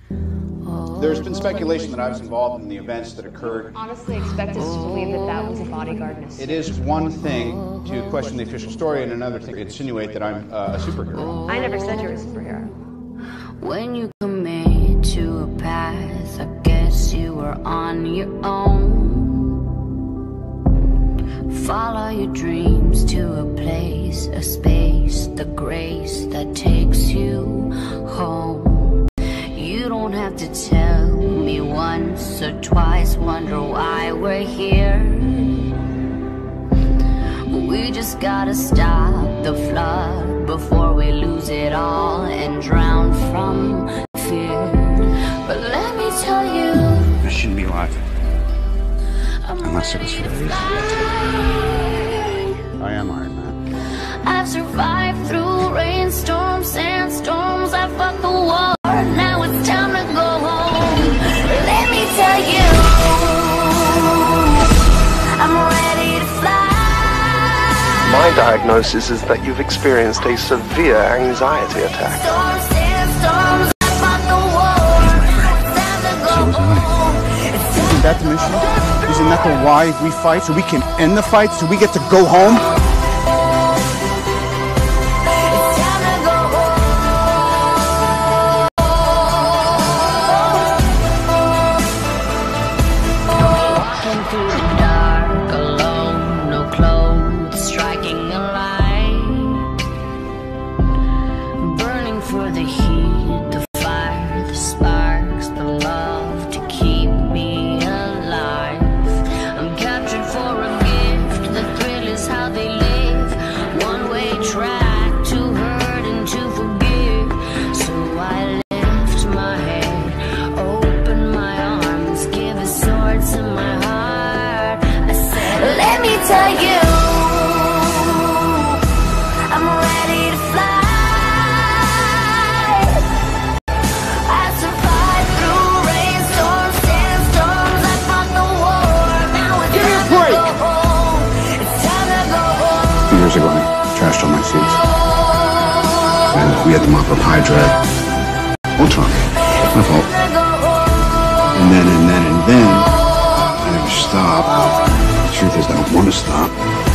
There's been speculation that I was involved in the events that occurred. Honestly expect us to believe that that was a bodyguard in a suit. It is one thing to question the official story and another thing to insinuate that I'm a superhero. I never said you were a superhero. When you commit to a path, I guess you were on your own. Follow your dreams to a place, a space, the grace that takes you home. You don't have to tell me once or twice, wonder why we're here. We just gotta stop the flood before we lose it all and drown from fear. But let me tell you, I shouldn't be alive. Unless it was for a reason. I am Iron Man. I've survived through rainstorms, sandstorms, I fought the war, now it's time to go home. Let me tell you, I'm ready to fly. My diagnosis is that you've experienced a severe anxiety attack. Storms, sandstorms, I fought the war, time to go home. Isn't that the mission? Isn't that the why we fight? So we can end the fight, so we get to go home? For the heat, the fire, the sparks, the love to keep me alive. I'm captured for a gift, the thrill is how they live. One-way track to hurt and to forgive. So I lift my head, open my arms, give a sword to my heart. I said, let me tell you, I'm ready to fly. Years ago, I trashed all my suits. And we had to mop up Hydra. Ultron. My fault. And then, I never stopped. The truth is, I don't want to stop.